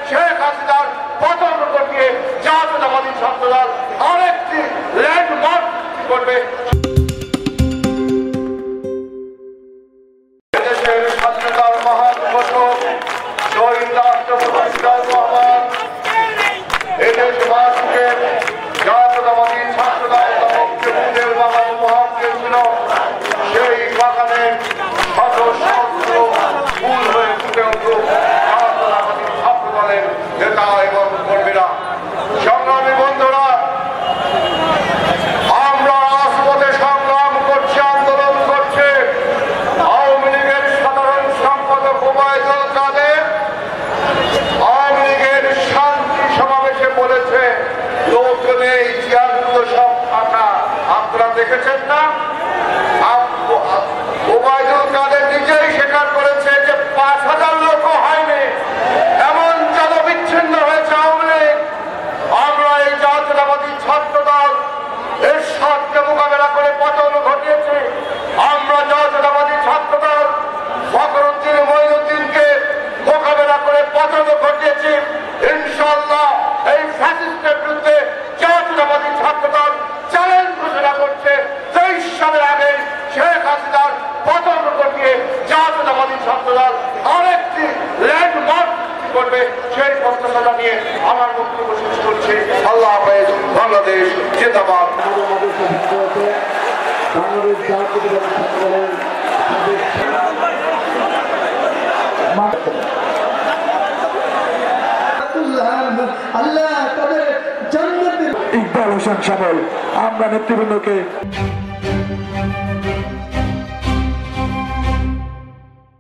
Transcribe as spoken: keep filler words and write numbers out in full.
শেখ হাসিনার পতন ঘটিয়ে জাতীয়তাবাদী ছাত্রদল আরেকটি ল্যান্ডমার্ক করবে। দেশের স্বাধীনতার মহান ঘোষক শহীদ রাষ্ট্রপতি জিয়াউর রহমান এদেশবাসীকে জাতীয়তাবাদী ছাত্রদল মুক্তিযুদ্ধের বাগান উপহার দিয়েছিল। সেই বাগানে শত শত ফুল হয়ে ফুটে উঠুক জাতীয়তাবাদী ছাত্রদলের নেতা এবং কর্মীরা। সংগ্রামী বন্ধুরা, আমরা রাজপথে সংগ্রাম করছি, আন্দোলন করছে। আওয়ামী লীগের সাধারণ সম্পাদক ওবায়দুল কাদের আওয়ামী লীগের শান্তি সমাবেশে বলেছে লোক নেই, চেয়ারগুলো সব ফাঁকা। আপনারা দেখেছেন না? ওবায়দুল কাদের নিজেই স্বীকার করেছে যে পাঁচ হাজার লোকও হয়নি, এমন জনবিচ্ছিন্ন হয়েছে আওয়ামী লীগ। আমরা এই জাতীয়তাবাদী ছাত্রদল এর সাথে মোকাবেলা করে পতন ঘটিয়েছি। আমরা জাতীয়তাবাদী ছাত্রদল ফখরুদ্দিন মঈনুদ্দিনকে মোকাবেলা করে পতন ঘটিয়েছি। ইনশাআল্লাহ এই ফ্যাসিস্টের বিরুদ্ধে জাতীয়তাবাদী ছাত্রদল চ্যালেঞ্জ ঘোষণা করছে। তেইশ সালের আগে শেখ হাসিনার পতন ঘটিয়ে জাতীয়তাবাদী ছাত্রদল আরেকটি ল্যান্ডমার্ক করবে, সেই প্রত্যাশা নিয়ে আমার বক্তব্য শেষ করছি। আল্লাহ হাফেজ। বাংলাদেশ জিন্দাবাদ। বাংলাদেশ জাতীয়তাবাদী ছাত্রদলের আল্লাহ তাদের জান্নাতের ইকবাল হোসেন সামল আমরা নেতৃবৃন্দকে